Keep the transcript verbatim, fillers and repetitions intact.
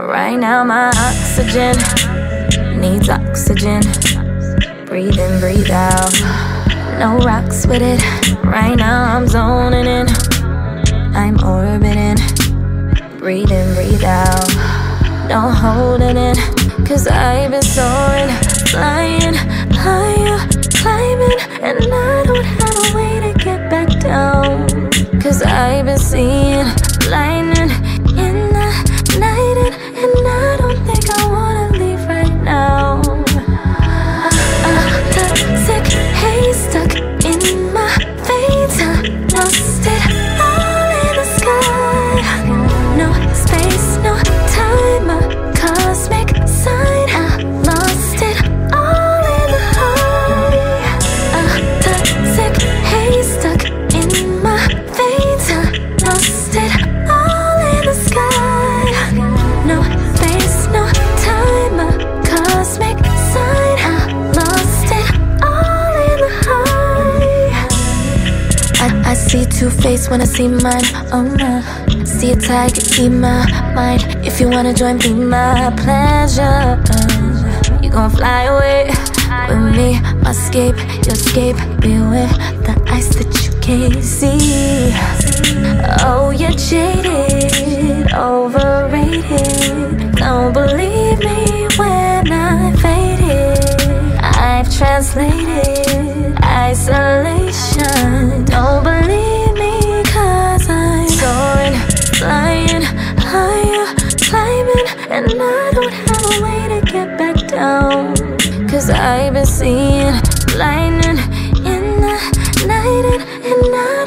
Right now my oxygen needs oxygen. Breathe in, breathe out. No rocks with it. Right now I'm zoning in. I'm orbiting. Breathe in, breathe out. Don't hold it in, cause I've been soaring, flying higher, climbing, and I don't have a way to get back down. Cause I've been seeing lightning in the night, and, and I don't think I wanna leave right now. A toxic haze stuck in my veins. I lost it all in the sky. No space, no time, a cosmic sign. I lost it all in the high. A toxic haze stuck in my veins. I lost it all in the sky. No space, no time, a cosmic sign. I lost it all in the high. I, I see two-face when I see mine, oh no. See a tiger, eat my mind. If you wanna join, be my pleasure. You gon' fly away with me, my escape, your escape. Be with the ice that you can't see. Oh, you're jaded, overrated. Don't believe me when I faded. I've translated isolation. Don't believe me cause I'm soaring, flying higher, climbing, and I don't have a way to get back down. Cause I've been seeing lightning in the night, and, and I